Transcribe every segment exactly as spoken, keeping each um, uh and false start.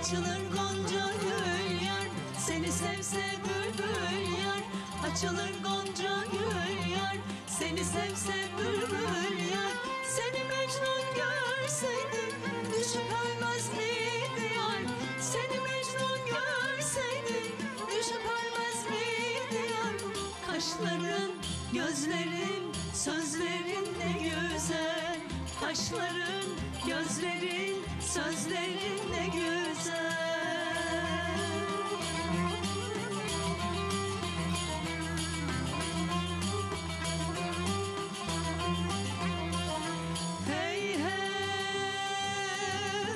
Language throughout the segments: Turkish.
açılır gonca gül yar, seni sevse bülbül yar. Açılır gonca gül yar, seni sevse bülbül yar. Seni Mecnun görseydi düşüp ölmez miydi yar? Seni Mecnun görseydi düşüp ölmez miydi yar? Kaşların, gözlerin, sözlerin ne güzel. Kaşların, gözlerin, sözlerin ne güzel. Hey hey,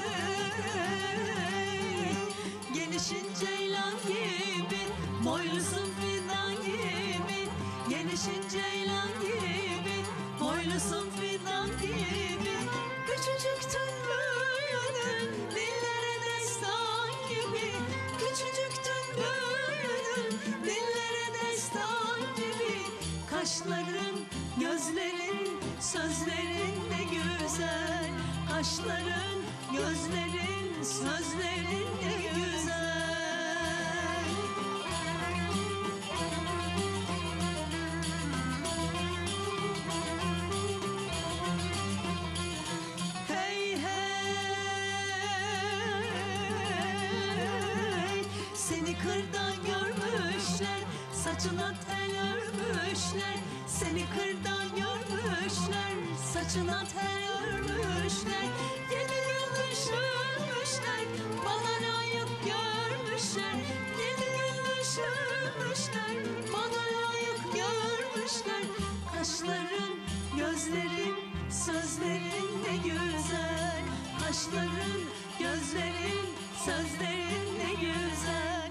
gelişin ceylan gibi, boylusun fidan gibi. Gelişin ceylan gibi, boylusun fidan gibi. Küçücüktün büyüdün, dillere destan gibi. Küçücüktün büyüdün, dillere destan gibi. Kaşların, gözlerin, sözlerin ne güzel. Kaşların, gözlerin, sözlerin ne güzel. Hey hey, seni kırdan görmüşler, saçına tel örmüşler. Seni kırdan görmüşler, saçına tel örmüşler. Yedi gün düşünmüşler, bana layık görmüşler. Yedi gün düşünmüşler, bana layık görmüşler. Kaşların, gözlerin, sözlerin ne güzel. Kaşların, gözlerin, sözlerin ne güzel.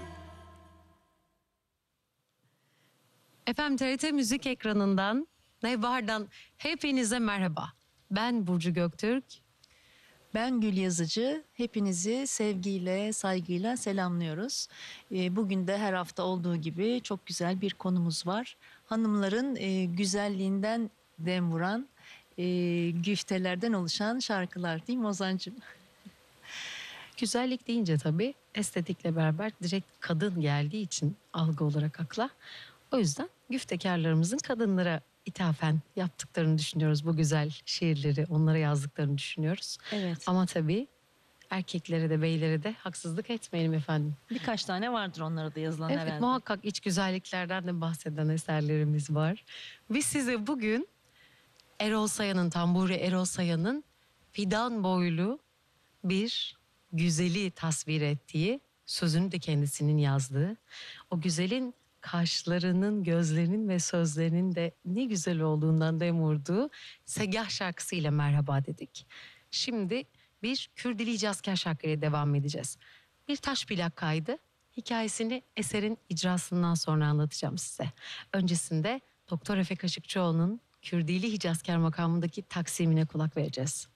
Efendim T R T Müzik ekranından, Nevbahar'dan hepinize merhaba. Ben Burcu Göktürk. Ben Gül Yazıcı. Hepinizi sevgiyle, saygıyla selamlıyoruz. Ee, Bugün de her hafta olduğu gibi çok güzel bir konumuz var. Hanımların e, güzelliğinden dem vuran, e, güftelerden oluşan şarkılar, değil mi Ozan'cığım? Güzellik deyince tabii estetikle beraber direkt kadın geldiği için algı olarak akla. O yüzden güftekarlarımızın kadınlara ithafen yaptıklarını düşünüyoruz. Bu güzel şiirleri onlara yazdıklarını düşünüyoruz. Evet. Ama tabii erkeklere de beylere de haksızlık etmeyelim efendim. Birkaç tane vardır onlara da yazılan Evet, herhalde. muhakkak iç güzelliklerden de bahseden eserlerimiz var. Biz size bugün Erol Sayan'ın, Tamburi Erol Sayan'ın fidan boylu bir güzeli tasvir ettiği, sözünü de kendisinin yazdığı, o güzelin kaşlarının, gözlerinin ve sözlerinin de ne güzel olduğundan dem vurduğu Segah şarkısıyla merhaba dedik. Şimdi bir Kürdili Hicazkar şarkıyla devam edeceğiz. Bir taş plak kaydı. Hikayesini eserin icrasından sonra anlatacağım size. Öncesinde Doktor Efe Kaşıkçıoğlu'nun Kürdili Hicazkar makamındaki taksimine kulak vereceğiz.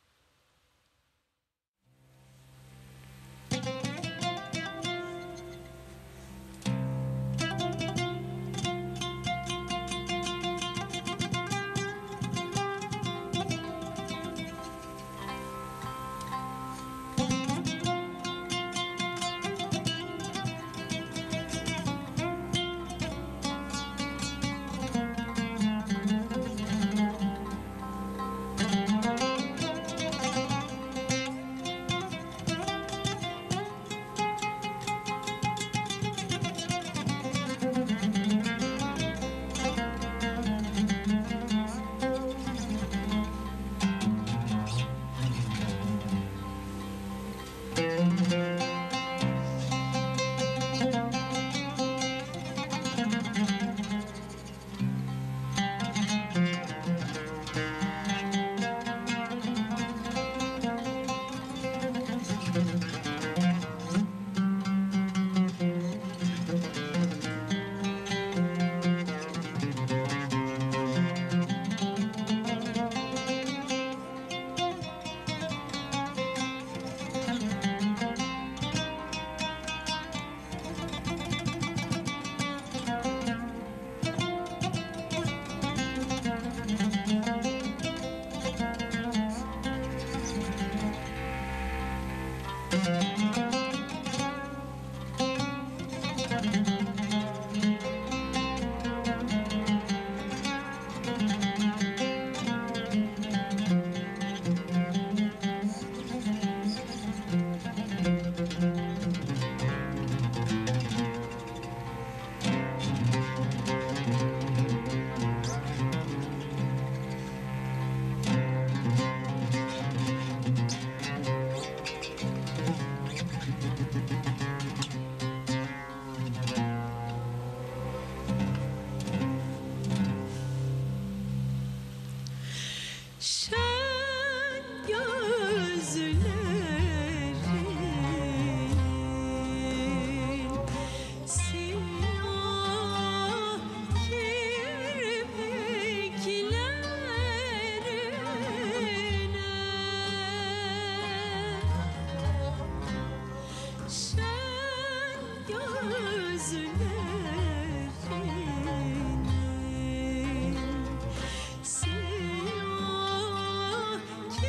siyah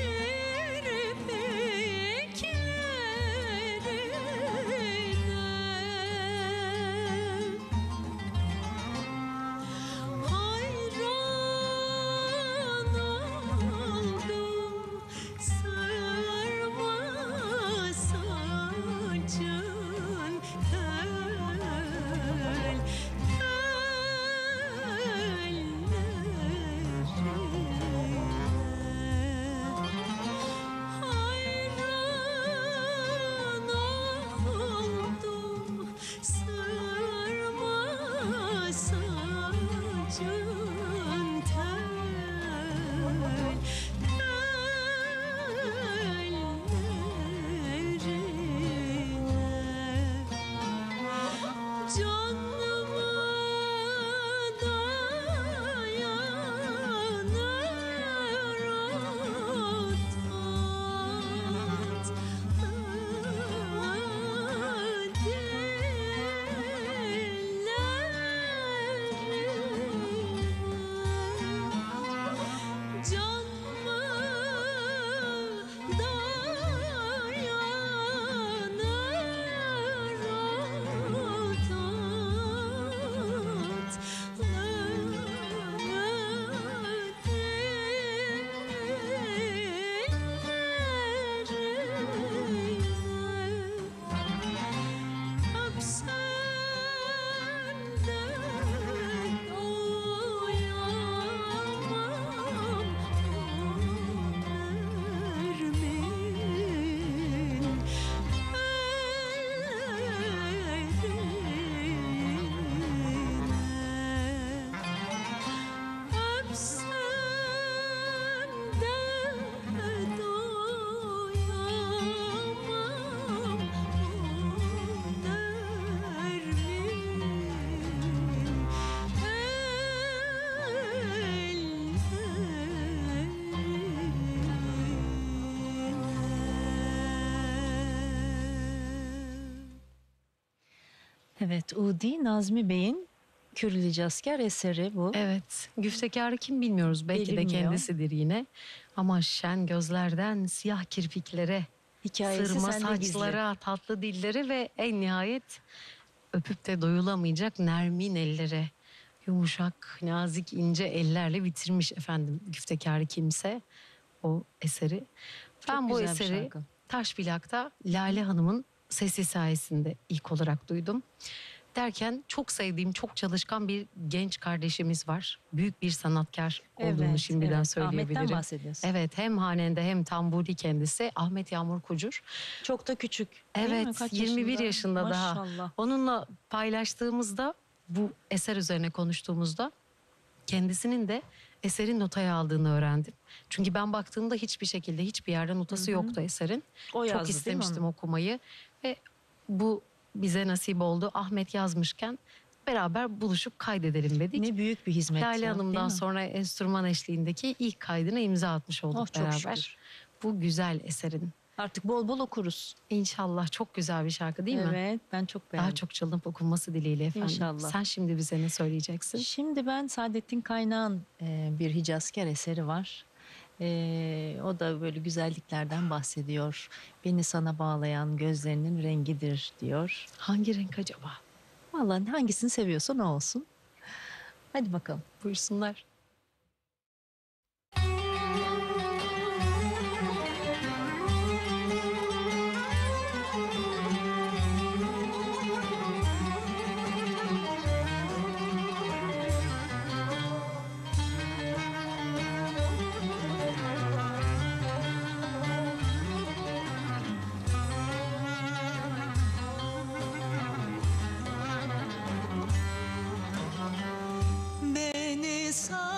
kirpiklerine hayran oldum, sarma saçın tel hayran oldum, sarma saçın tel tellerine canımı dayanır o dillerime canımı Evet, Udi Nazmi Bey'in Kürlüce Asker eseri bu. Evet, güftekarı kim bilmiyoruz. Belki de Bilinmiyor. kendisidir yine. Ama şen gözlerden siyah kirpiklere, Hikayesi sırma sende gizli. saçlara, tatlı dilleri ve en nihayet öpüp de doyulamayacak nermin ellere. Yumuşak, nazik, ince ellerle bitirmiş efendim güftekarı kimse o eseri. Ben Çok bu güzel bir eseri şarkı. Taşplak'ta Lale Hanım'ın sesi sayesinde ilk olarak duydum. Derken çok sevdiğim, çok çalışkan bir genç kardeşimiz var. Büyük bir sanatkar olduğunu Evet, şimdiden evet. söyleyebilirim. Ahmet'ten bahsediyorsun. Evet, hem hanende hem tamburi kendisi Ahmet Yağmur Kucur. Çok da küçük. değil mi? Evet, Kaç yirmi bir yaşında daha. Maşallah. Onunla paylaştığımızda, bu eser üzerine konuştuğumuzda kendisinin de eserin notaya aldığını öğrendim. Çünkü ben baktığımda hiçbir şekilde hiçbir yerde notası yoktu eserin. O yazdı, Çok değil mi istemiştim onu? okumayı ve bu bize nasip oldu. Ahmet yazmışken beraber buluşup kaydedelim dedik. Ne büyük bir hizmet. Lale ya, Hanım'dan değil mi? sonra enstrüman eşliğindeki ilk kaydına imza atmış olduk Oh, çok beraber. şükür. Bu güzel eserin. Artık bol bol okuruz. İnşallah çok güzel bir şarkı değil mi? Evet, ben çok beğendim. Daha çok çalınıp okunması dileğiyle efendim. İnşallah. Sen şimdi bize ne söyleyeceksin? Şimdi ben Saadettin Kaynağ'ın e, bir Hicazkar eseri var. E, o da böyle güzelliklerden bahsediyor. Beni sana bağlayan gözlerinin rengidir diyor. Hangi renk acaba? Vallahi hangisini seviyorsan o olsun. Hadi bakalım. Buyursunlar. Beni sağ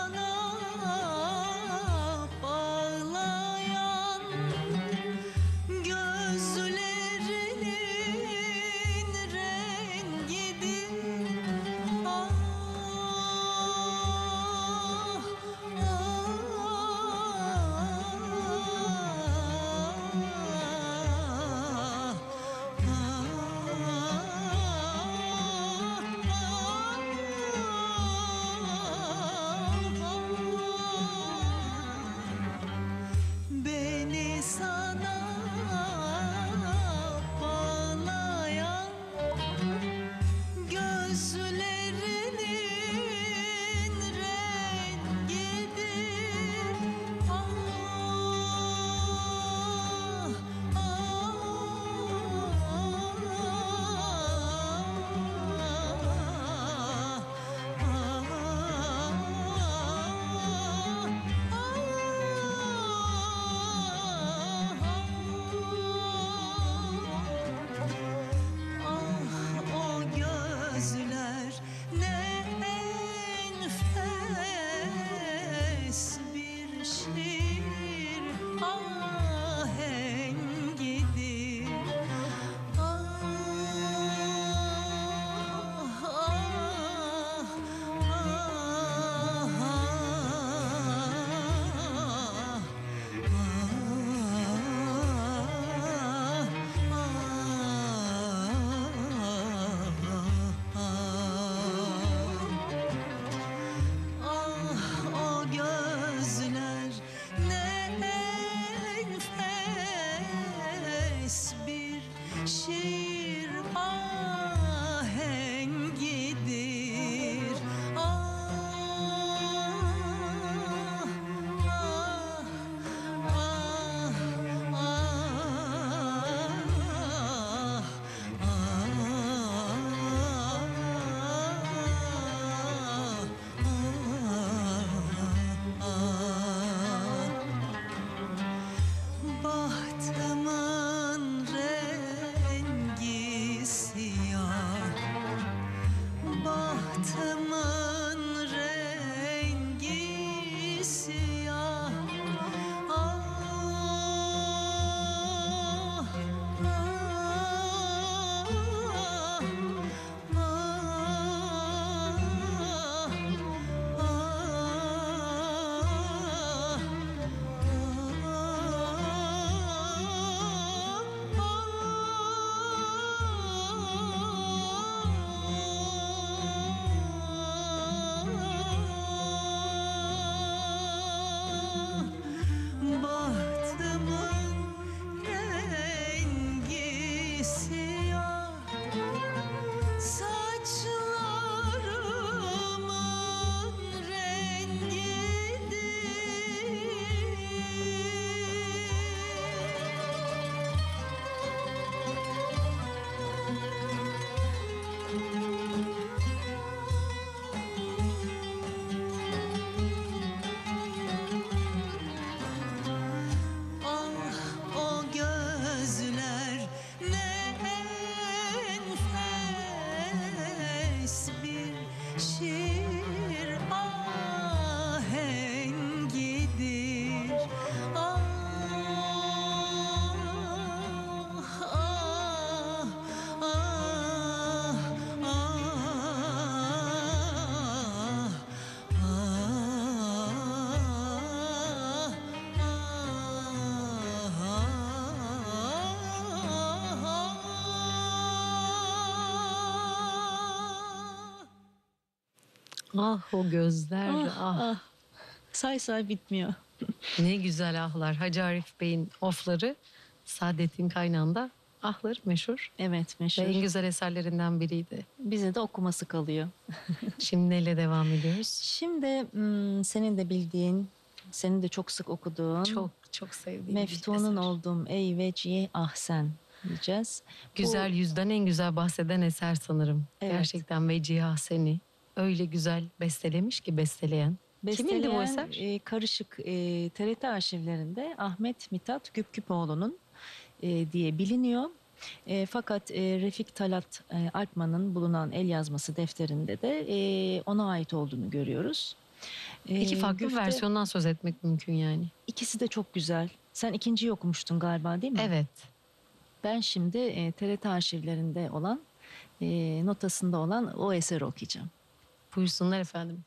Ah o gözler, Ah, ah. ah. Say say bitmiyor. Ne güzel ahlar. Hacı Arif Bey'in ofları Saadet'in kaynağında ahları meşhur. Evet, Ve meşhur. en güzel eserlerinden biriydi. Bize de okuması kalıyor. Şimdi neyle devam ediyoruz? Şimdi hmm, senin de bildiğin, senin de çok sık okuduğun Çok çok sevdiğim bir Meftunun eser. oldum ey vecihi ahsen diyeceğiz. Güzel Bu, yüzden en güzel bahseden eser sanırım. Evet. Gerçekten Veciha seni öyle güzel bestelemiş ki besteleyen. Kimindi bu besteleyen eser? e, karışık e, T R T arşivlerinde Ahmet Mithat Güpküpoğlu'nun e, diye biliniyor. E, fakat e, Refik Talat e, Alpman'ın bulunan el yazması defterinde de e, ona ait olduğunu görüyoruz. E, İki farklı güfte- versiyondan söz etmek mümkün yani. İkisi de çok güzel. Sen ikinciyi okumuştun galiba, değil mi? Evet. Ben şimdi e, T R T arşivlerinde olan, e, notasında olan o eseri okuyacağım. Buyursunlar efendim.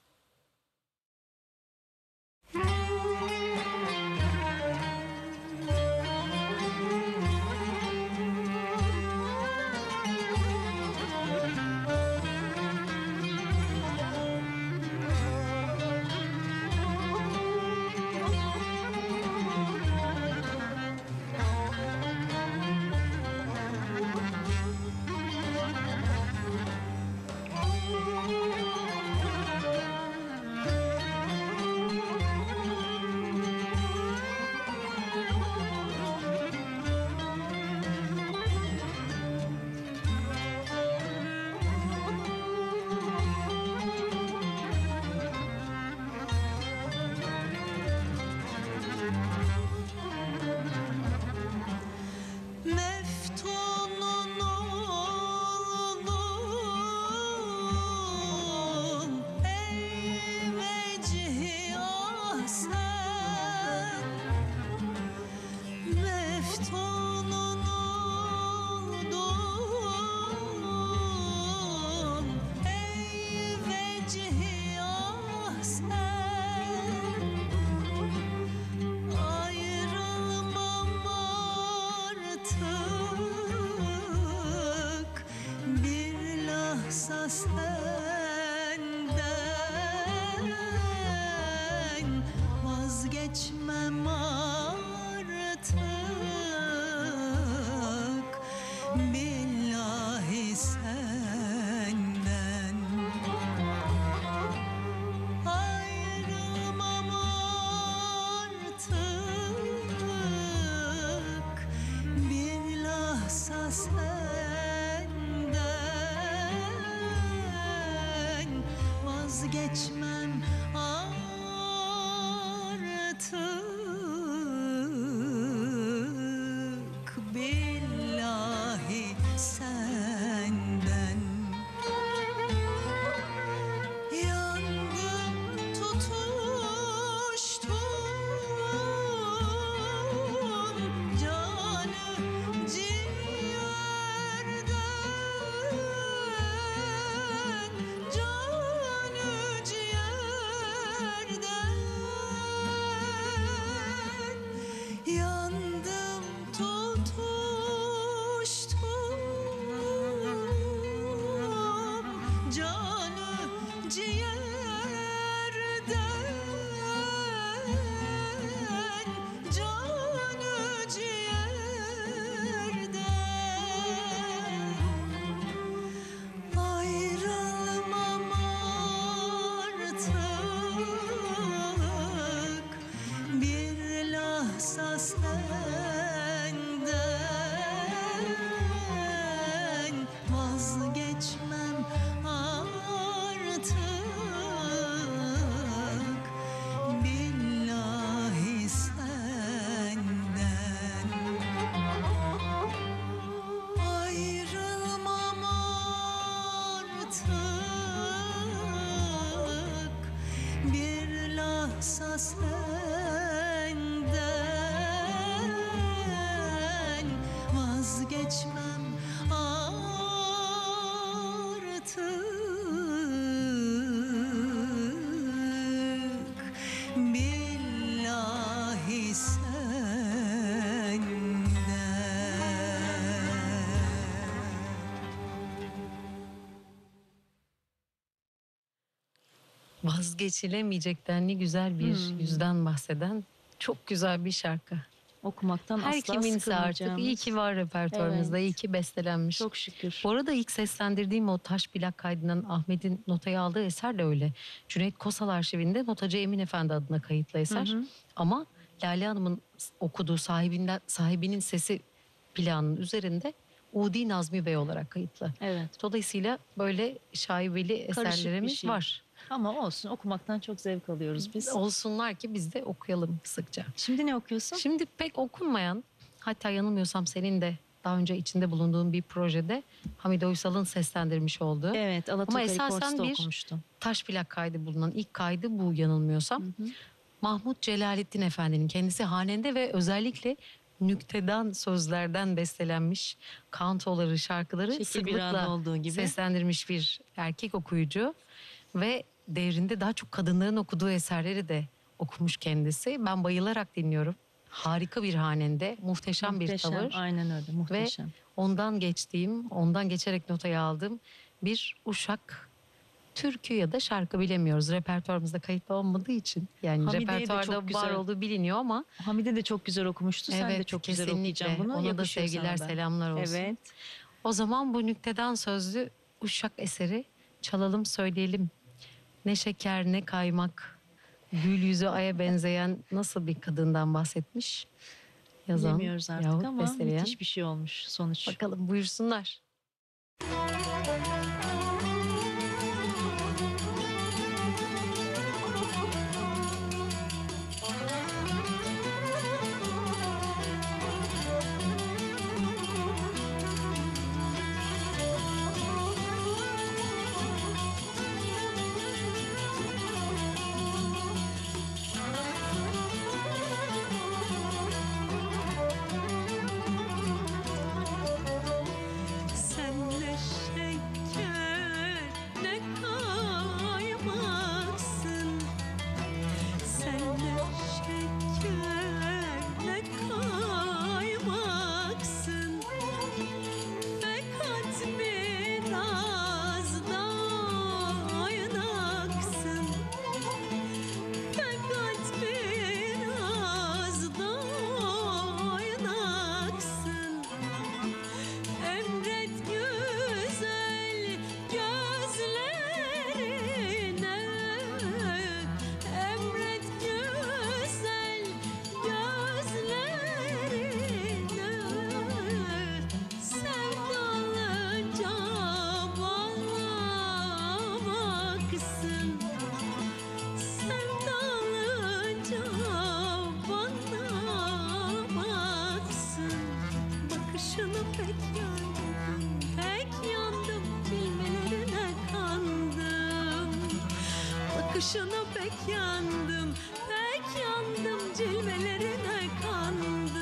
Meftunun oğlum ey vecihi ahsen. Meftunun oğlum ey vecihi ahsen. Ayrılmam artık bir lahza senden, vazgeçmem artık billahi senden. Ayrılmam artık bir lahza senden, vazgeçmem artık billahi senden. Yandım tutuştum canı ciğerden, canı ciğerden. Yandım tutuştum canı ciğerden, canı ciğerden. Ayrılmam artık bir lahza senden, vazgeçmem artık billahi senden. Ayrılmam artık bir lahza senden, vazgeçmem artık billahi senden. vazgeçilemeyecek denli güzel bir Hmm. yüzden bahseden çok güzel bir şarkı. Okumaktan Her asla kiminse artık sıkılmayacağımız. iyi ki var repertuarımızda, Evet. iyi ki bestelenmiş. Çok şükür. Bu arada ilk seslendirdiğim o taş plak kaydından Ahmet'in notaya aldığı eser de öyle. Cüneyt Kosal arşivinde notacı Emin Efendi adına kayıtlı eser. Hı hı. Ama Lale Hanım'ın okuduğu sahibinden, sahibinin sesi planının üzerinde Udi Nazmi Bey olarak kayıtlı. Evet. Dolayısıyla böyle şaibeli Karışık bir eserlerimiz şey. var. Ama olsun, okumaktan çok zevk alıyoruz biz. Olsunlar ki biz de okuyalım sıkça. Şimdi ne okuyorsun? Şimdi pek okunmayan, hatta yanılmıyorsam senin de daha önce içinde bulunduğun bir projede Hamide Uysal'ın seslendirmiş olduğu Evet, Alaturka esasen Records'ta bir- okumuştum. taş plak kaydı bulunan ilk kaydı bu yanılmıyorsam. Hı hı. Mahmut Celalettin Efendi'nin kendisi hanende ve özellikle nüktedan sözlerden bestelenmiş kantoları, şarkıları Şekil bir ağda sıklıkla olduğu gibi. seslendirmiş bir erkek okuyucu ve devrinde daha çok kadınların okuduğu eserleri de okumuş kendisi. Ben bayılarak dinliyorum. Harika bir hanende, muhteşem, Muhteşem, bir tavır. aynen öyle, muhteşem. Ondan geçtiğim, ondan geçerek notaya aldığım bir Uşak türkü ya da şarkı bilemiyoruz. Repertuarımızda kayıtlı olmadığı için. Yani Hamide'yi de repertuarda çok güzel- var olduğu biliniyor ama Hamide de çok güzel okumuştu. Sen de evet, çok güzel kesinlikle. okuyacaksın bunu. Ona da Yakışıyor sevgiler, sana da. selamlar olsun. Evet. O zaman bu nükteden sözlü Uşak eseri çalalım, söyleyelim. Ne şeker ne kaymak, gül yüzü aya benzeyen nasıl bir kadından bahsetmiş? Yazan Bilemiyoruz artık yahut ama besteleyen. müthiş bir şey olmuş sonuç. Bakalım, buyursunlar. Sen ne şeker ne kaymaksın. Sen ne şeker ne kaymaksın. Fakat biraz da oynaksın. Fakat biraz da oynaksın. Emret güzel gözlerine, emret güzel gözlerine, sevdalıca bağlamaksın, sevdalıca bağlamaksın. Bakışını pek yandım, pek yandım, bilmelerine kandım. Bakışını pek yandım, pek yandım, cilvelerine kandım.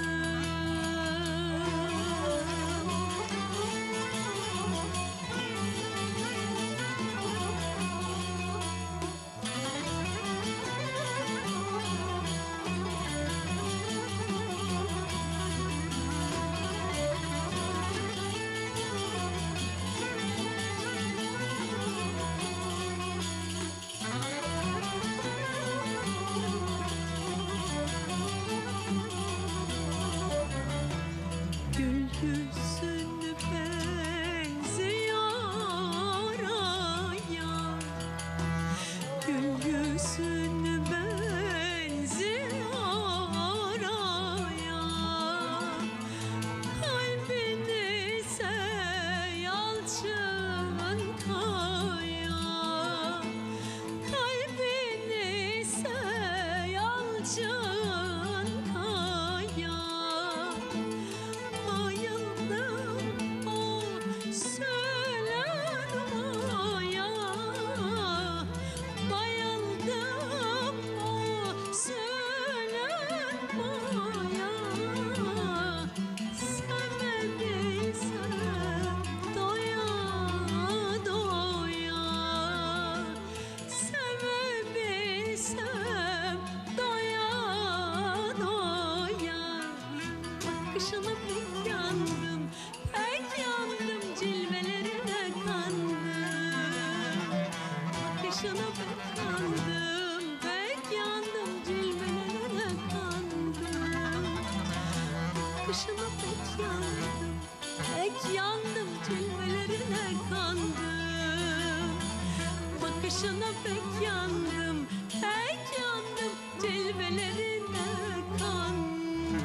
bakışına pek yandım, pek yandım, cilvelerine kandım.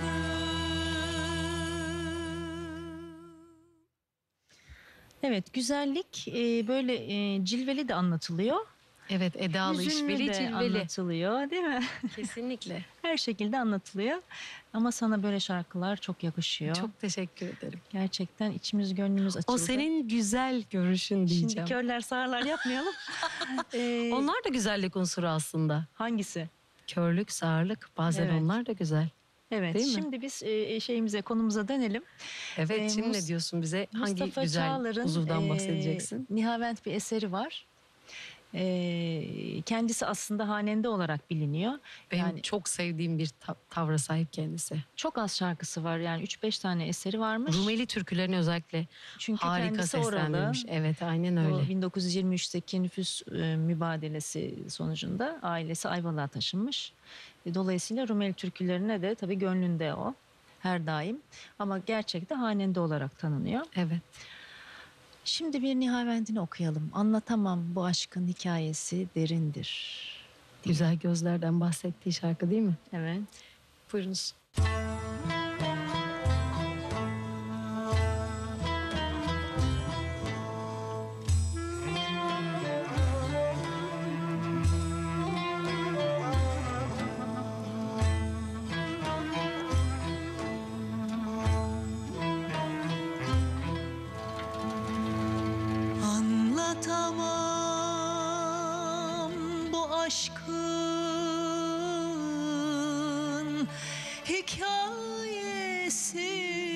Evet, güzellik e, böyle e, cilveli de anlatılıyor. Evet, edalı, Hüzünlü işveli, de cilveli. anlatılıyor, değil mi? Kesinlikle. Her şekilde anlatılıyor. Ama sana böyle şarkılar çok yakışıyor. Çok teşekkür ederim. Gerçekten içimiz gönlümüz açıldı. O senin güzel görüşün diyeceğim. Şimdi körler sağırlar yapmayalım. Ee, Onlar da güzellik unsuru aslında. hangisi? Körlük, sağırlık bazen Evet. onlar da güzel. Evet. Değil mi? Şimdi biz e, şeyimize, konumuza dönelim. Evet, Ee, şimdi Mus- ne diyorsun bize? Hangi Mustafa güzel Çağlar'ın uzuvdan e, bahsedeceksin? Nihavent bir eseri var. E, kendisi aslında hanende olarak biliniyor. Benim yani çok sevdiğim bir ta- tavra sahip kendisi. çok az şarkısı var. Yani üç beş tane eseri varmış. Rumeli türkülerini özellikle Çünkü harika kendisi oralı. seslendirmiş. Evet, aynen öyle. Bu bin dokuz yüz yirmi üçteki nüfus e, mübadelesi sonucunda ailesi Ayvalık'a taşınmış. E, dolayısıyla Rumeli türkülerine de tabii gönlünde o her daim. Ama gerçekte hanende olarak tanınıyor. Evet. Şimdi bir Nihavendini okuyalım. Anlatamam bu aşkın hikayesi derindir. Güzel gözlerden bahsettiği şarkı değil mi? Evet. Buyurunuz. Anlatamam bu aşkın hikayesi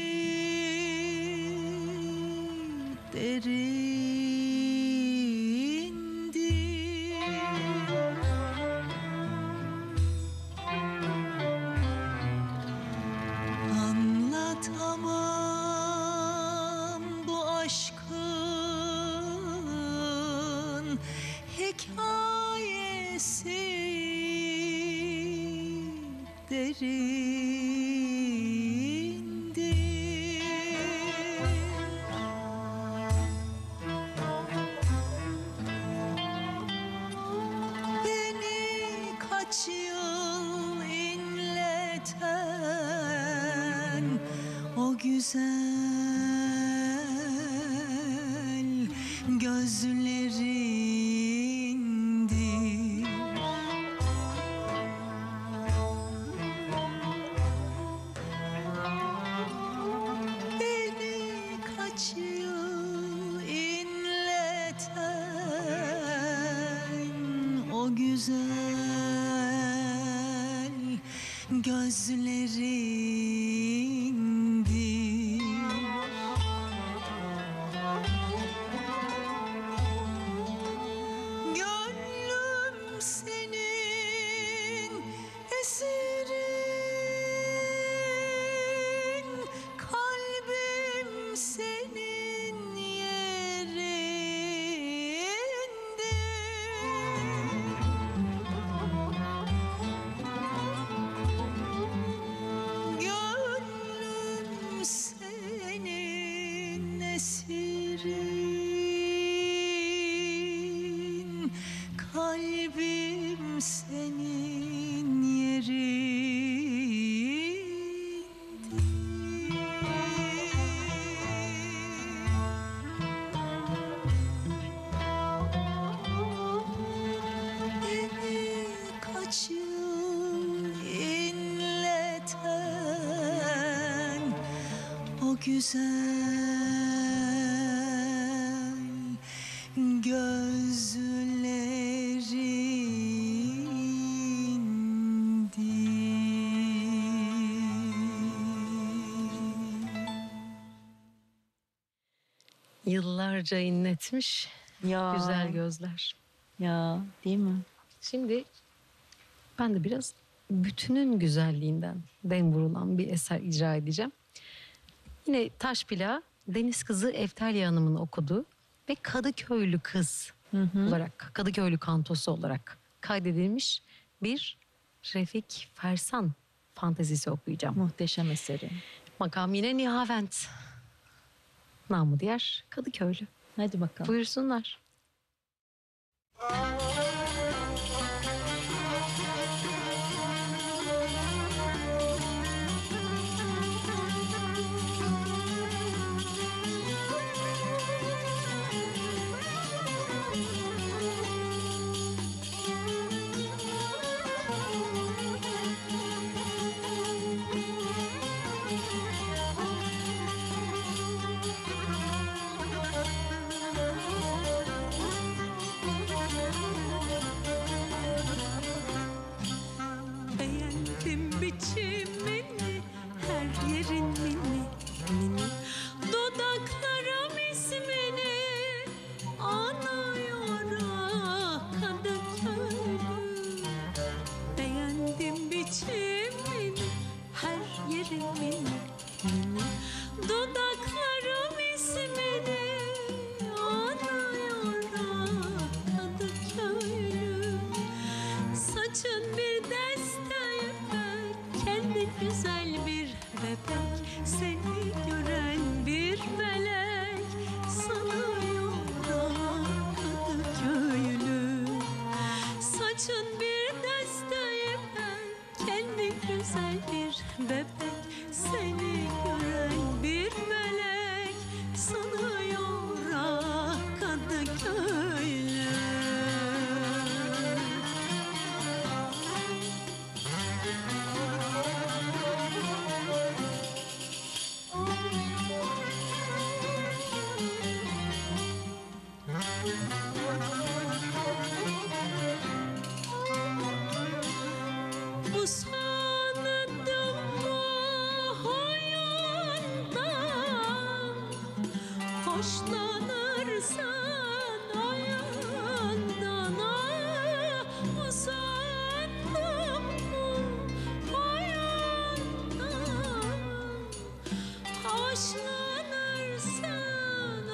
derindir. Anlatamam bu aşkın hikayesi derindir. Beni kaç yıl inleten o güzel gözlerindir. Beni kaç yıl inleten o güzel gözlerindir. Gönlüm senin esirin, kalbim senin yerindir. Gönlüm senin esirin, kalbim senin yerindir. Beni kaç yıl inleten o güzel gözlerindir. Yıllarca inletmiş Ya, güzel gözler. ya değil mi? Şimdi ben de biraz bütünün güzelliğinden dem vurulan bir eser icra edeceğim. Yine taş plağı Deniz Kızı Eftelya Hanım'ın okuduğu ve Kadıköylü Kız Hı hı. olarak, Kadıköylü kantosu olarak kaydedilmiş bir Refik Fersan fantezisi okuyacağım. Muhteşem eseri. Makam yine Nihavent. Namı diğer Kadıköylü. Hadi bakalım. Buyursunlar. Müzik hoşlanırsan ayağından ah, usandım mı ayağından hoşlanırsan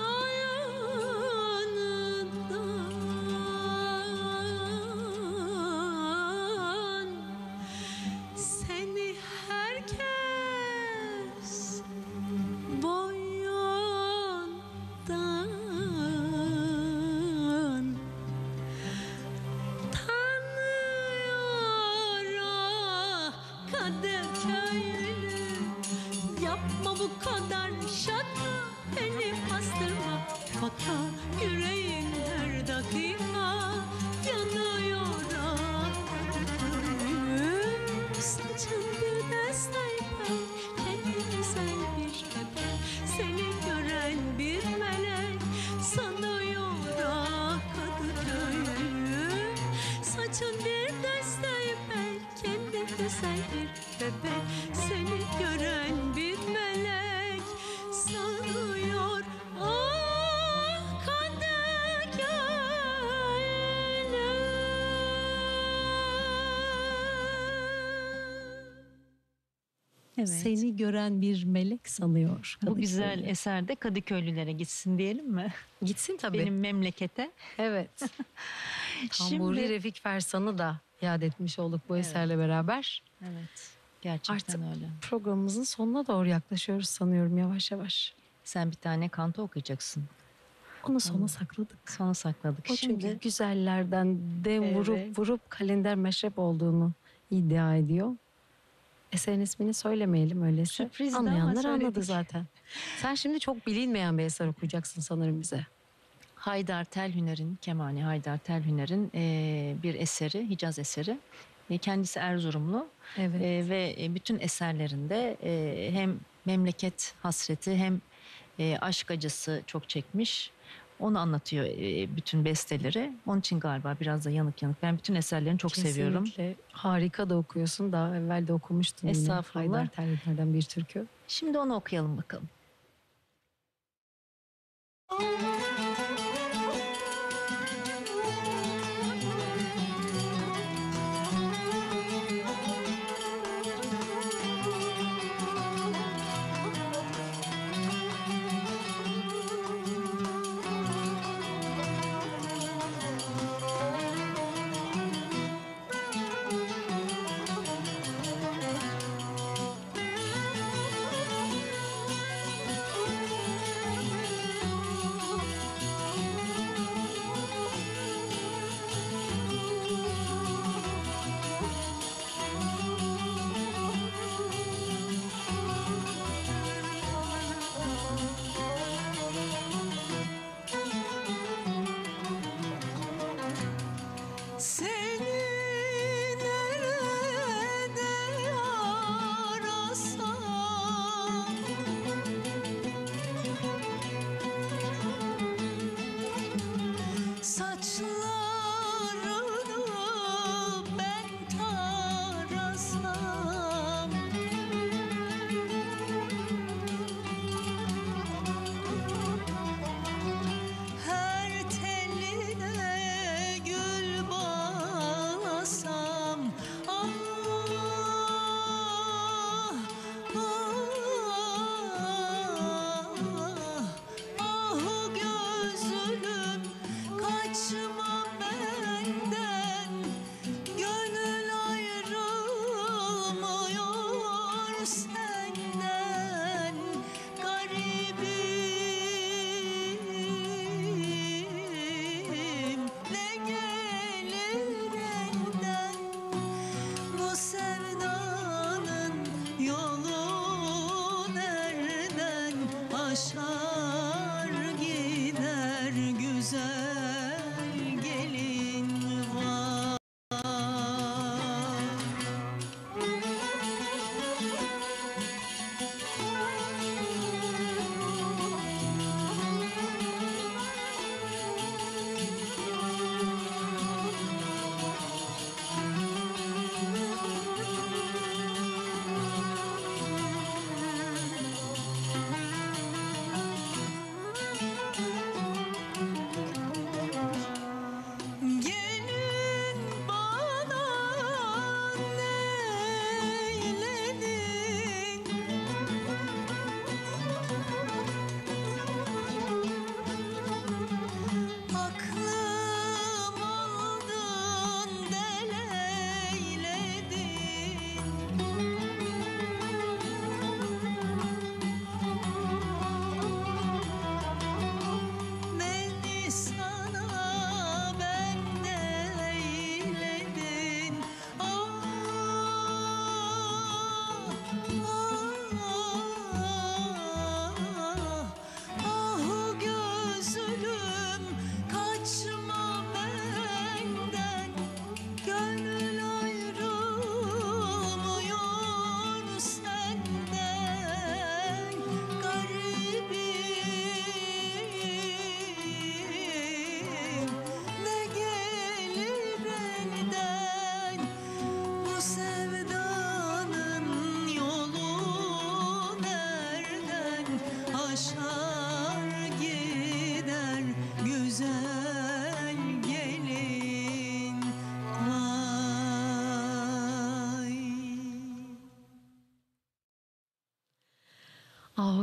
ayağından seni herkes boyundan tanıyor ah Kadıköylü. Yapma bu kadar şaka, beni bastırma kota, yüreğin her dakika yanıyor ah Kadıköylü. Saçın bir desteyken kendi güzel bir bebek, seni gören bir melek sanıyor ah Kadıköylü. Saçın bir desteyken kendi güzel bir bebek, seni gören bir melek sanıyor ah Kadıköylü. Evet. Seni gören bir melek sanıyor. Bu Kadıköylü. güzel eser de Kadıköylülere gitsin diyelim mi? Gitsin tabii. Benim memlekete. Evet. Tamburi Şimdi Refik Fersan'ı da yad etmiş olduk bu Evet. eserle beraber. evet, gerçekten Artık- öyle. Programımızın sonuna doğru yaklaşıyoruz sanıyorum yavaş yavaş. Sen bir tane kanto okuyacaksın. Onu sona Tamam. sakladık. Sonra sakladık. O çünkü Şimdi güzellerden dem Evet. vurup vurup kalender meşrep olduğunu iddia ediyor. Eserin ismini söylemeyelim öyleyse. Sürprizdi ama Anlayanlar anladı söyledik. zaten. Sen şimdi çok bilinmeyen bir eser okuyacaksın sanırım bize. Haydar Telhüner'in, Kemani Haydar Telhüner'in eee, bir eseri, Hicaz eseri. E, kendisi Erzurumlu. Evet. Ee, ve e, bütün eserlerinde e, hem memleket hasreti hem e, aşk acısı çok çekmiş. Onu anlatıyor e, bütün besteleri. Onun için galiba biraz da yanık yanık. Ben bütün eserlerini çok seviyorum. Kesinlikle. Harika da okuyorsun. Daha evvel de okumuştun yine. Estağfurullah. Haydar Terliler'den bir türkü. Şimdi onu okuyalım bakalım. Seni nerede arasam saçlarını ben tarasam her teline gül bağlasam ah ah ah gözünüm kaçma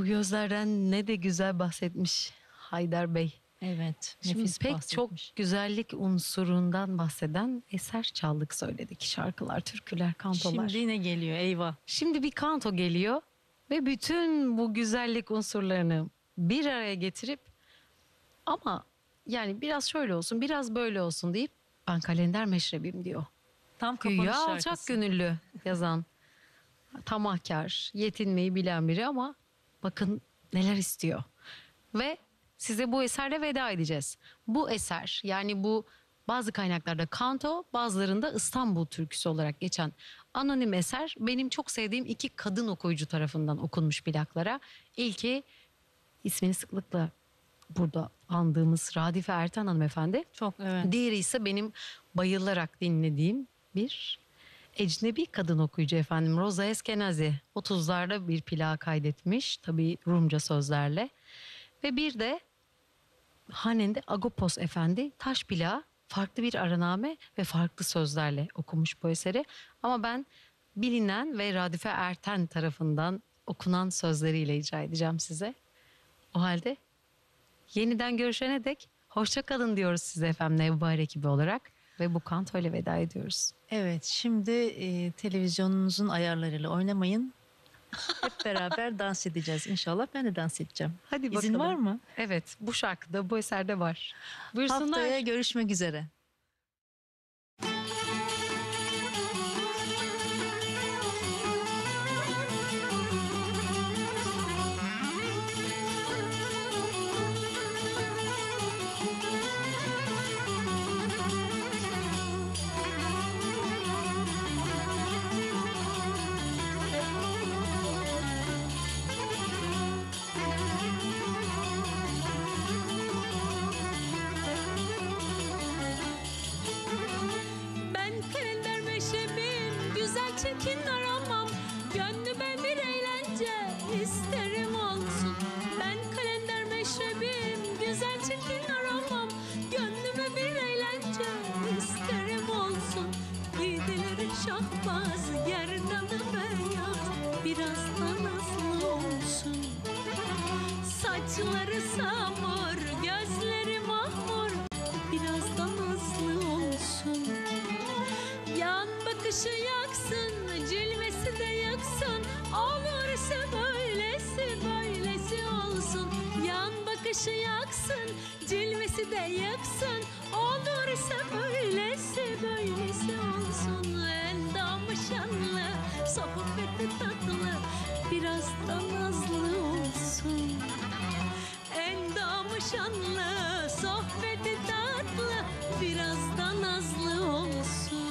gözlerden ne de güzel bahsetmiş Haydar Bey. Evet. Şimdi Nefis pek bahsetmiş. çok güzellik unsurundan bahseden eser çaldık, söyledik. Şarkılar, türküler, kantolar. Şimdi ne geliyor? Eyvah. Şimdi bir kanto geliyor ve bütün bu güzellik unsurlarını bir araya getirip ama yani biraz şöyle olsun, biraz böyle olsun deyip ben kalender meşrebim diyor. Tam kapanış Güya şarkısı. alçak gönüllü yazan, tamahkar, yetinmeyi bilen biri ama bakın neler istiyor. Ve size bu eserle veda edeceğiz. Bu eser, yani bu bazı kaynaklarda kanto, bazılarında İstanbul türküsü olarak geçen anonim eser benim çok sevdiğim iki kadın okuyucu tarafından okunmuş plaklara. İlki ismini sıklıkla burada andığımız Radife Erten hanımefendi. Çok evet. Diğeri ise benim bayılarak dinlediğim bir ecnebi kadın okuyucu efendim, Roza Eskenazi. otuzlarda bir plak kaydetmiş, tabii Rumca sözlerle. Ve bir de Hanende Agopos efendi taş plağı, farklı bir araname ve farklı sözlerle okumuş bu eseri. Ama ben bilinen ve Radife Erten tarafından okunan sözleriyle icra edeceğim size. O halde yeniden görüşene dek hoşça kalın diyoruz size efendim, Nevbahar ekibi olarak ve bu kantoyla veda ediyoruz. Evet, şimdi e, televizyonunuzun ayarlarıyla oynamayın. Hep beraber dans edeceğiz inşallah. Ben de dans edeceğim. Hadi İzin bakalım. var mı? Evet, bu şarkıda, bu eserde var. Buyursunlar. Haftaya görüşmek üzere. Ben kalender meşrebim, güzel çirkin aramam. Gönlüme bir eğlence isterim olsun. Ben kalender meşrebim, güzel çirkin aramam. Gönlüme bir eğlence isterim olsun. Gidilir şahbaz, gerdanı beyaz, biraz da nazlı olsun. Saçları samur, gözleri mahmur, biraz da nazlı olsun. Yan bakışı yaksın, cilvesi de yaksın. Olursa böylesi böylesi olsun. Yan bakışı yaksın, cilvesi de yaksın. Olursa böylesi böylesi olsun. Endamı şanlı, sohbeti tatlı, biraz da nazlı olsun. Endamı şanlı, sohbeti tatlı, biraz da nazlı olsun.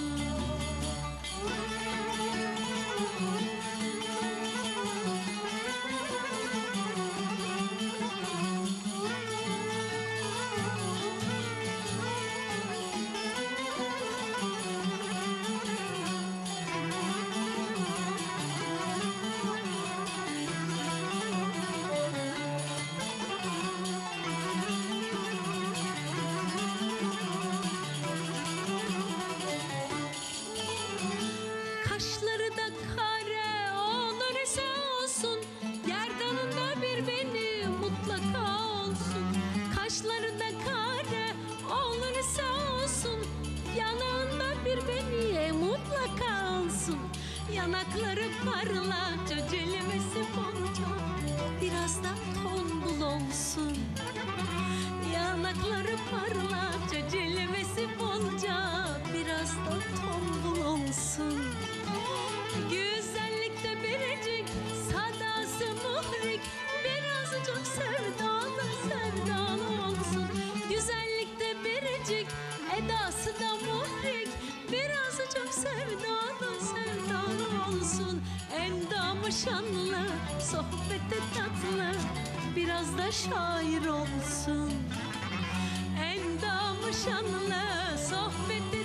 Kaşları da kare olur ise olsun. Gerdanında bir beni mutlaka olsun. Kaşları da kare olur ise olsun. Yanağında bir beni mutlaka olsun. Yanakları parlak, cilvesi bolca, biraz da tombul olsun. Yanakları parlak, cilvesi bolca, biraz da tombul olsun. Güzellikte biricik, sadası muhrik, birazcık sevdalı sevdalı olsun. Güzellikte biricik, edası da muhrik, birazcık sevdalı sevdalı olsun. Endamı şanlı, sohbeti tatlı, biraz da şair olsun. Endamı şanlı, sohbeti